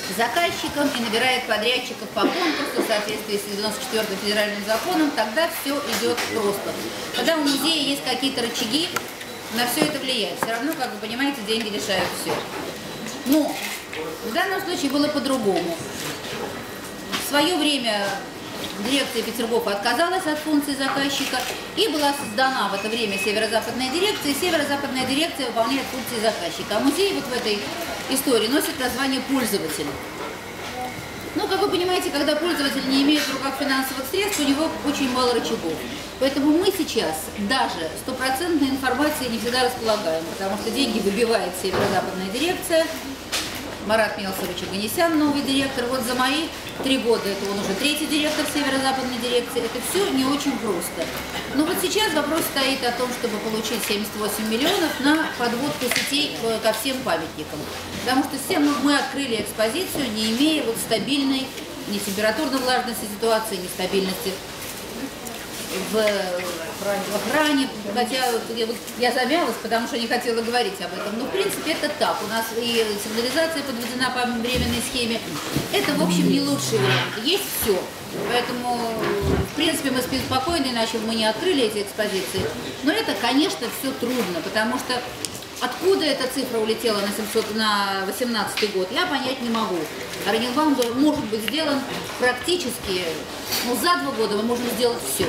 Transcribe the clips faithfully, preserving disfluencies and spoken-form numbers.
заказчиком и набирает подрядчиков по конкурсу в соответствии с девяносто четвёртым федеральным законом, тогда все идет просто. Когда у музея есть какие-то рычаги, на все это влияет. Все равно, как вы понимаете, деньги решают все. Но в данном случае было по-другому. В свое время дирекция Петергофа отказалась от функции заказчика, и была создана в это время северо-западная дирекция, и северо-западная дирекция выполняет функции заказчика. А музей вот в этой истории носит название пользователя. Ну, как вы понимаете, когда пользователь не имеет в руках финансовых средств, у него очень мало рычагов. Поэтому мы сейчас даже стопроцентной информацией не всегда располагаем, потому что деньги выбивает северо-западная дирекция. Марат Мелсович Оганесян, новый директор. Вот за мои три года, это он уже третий директор северо-западной дирекции. Это все не очень просто. Но вот сейчас вопрос стоит о том, чтобы получить семьдесят восемь миллионов на подводку сетей ко всем памятникам. Потому что все мы, мы открыли экспозицию, не имея вот стабильной ни температурно-влажности ситуации, ни стабильности в, в охране, хотя я, вот, я замялась, потому что не хотела говорить об этом. Но в принципе это так. У нас и сигнализация подведена по временной схеме. Это, в общем, не лучший вариант. Есть все. Поэтому, в принципе, мы спокойно, иначе мы не открыли эти экспозиции. Но это, конечно, все трудно, потому что откуда эта цифра улетела на, семьсот, на восемнадцатый год, я понять не могу. Оренбург может быть сделан практически, ну, за два года мы можем сделать все.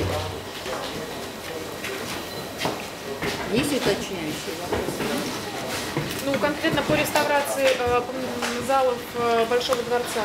Есть уточняющие вопросы? Ну, конкретно по реставрации э, залов э, Большого дворца.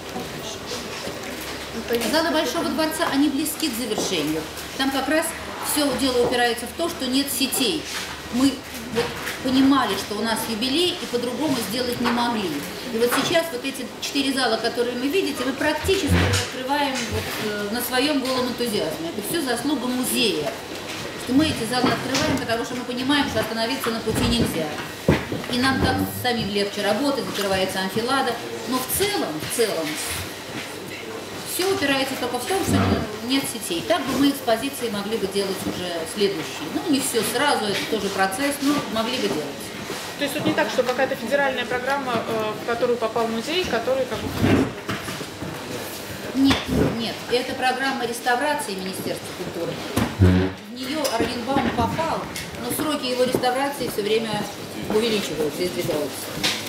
Залы Большого дворца, они близки к завершению. Там как раз все дело упирается в то, что нет сетей. Мы вот понимали, что у нас юбилей, и по-другому сделать не могли. И вот сейчас вот эти четыре зала, которые вы видите, мы практически открываем вот на своем голом энтузиазме. Это все заслуга музея. Что мы эти залы открываем, потому что мы понимаем, что остановиться на пути нельзя. И нам так самим легче работать, закрывается анфилада. Но в целом, в целом, все упирается только в том, что нет сетей. Так бы мы экспозиции могли бы делать уже следующие. Ну, не все сразу, это тоже процесс, но могли бы делать. То есть тут не так, что какая-то федеральная программа, в которую попал музей, который как бы... Нет, нет. Это программа реставрации Министерства культуры. В нее Оренбург попал, но сроки его реставрации все время увеличиваются и сдвигаются.